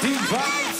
Deep vibes.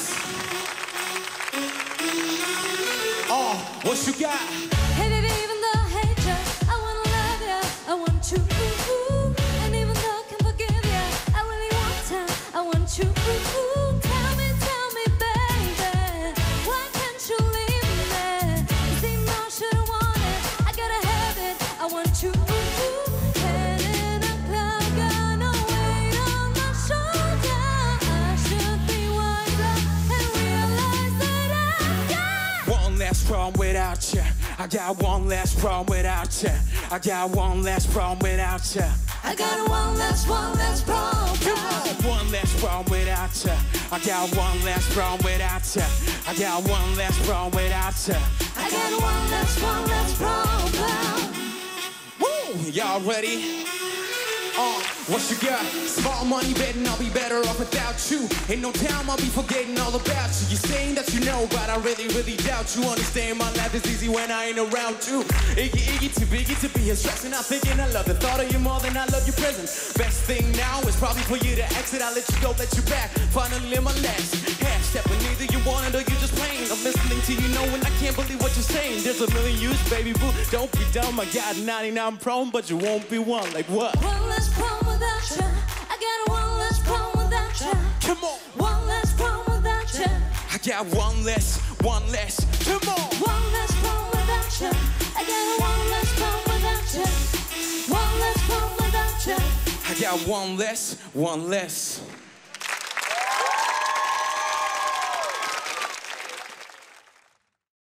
Oh, what you got? Hey baby, even though I hate you, I wanna love you, I want you. And even though I can forgive you, I really want to, I want you. Tell me, baby, why can't you leave me? You seem no should've wanted, I gotta have it, I want you. Head in a cloud, got no weight on my shoulder. I should be wiser and realize that I've got One less problem without you. I got one less problem without you. I got one less problem without you. I got one less problem. Come on, one less problem without you. I got one less problem without you. I got one less problem without you. I got one less problem. Woo! Y'all ready? What you got? Small money betting I'll be better off without you. Ain't no time I'll be forgetting all about you. You're saying that you know, but I really doubt you. Understand my life is easy when I ain't around you. Iggy, too biggie to be here stressing. I'm thinking I love the thought of you more than I love your presence. Best thing now is probably for you to exit. I'll let you go, let you back. Finally in my last half step, and neither you want it or you just playing. I'm listening to you knowing I can't believe what you're saying. There's a million yous, baby boo. Don't be dumb. I got 99 prone, but you won't be one. Like what? One less problem without you. I got one less problem without you. Come on. One less problem without you. I got one less. Come on. One less problem without you. I got one less problem without you. One less problem without you. I got one less.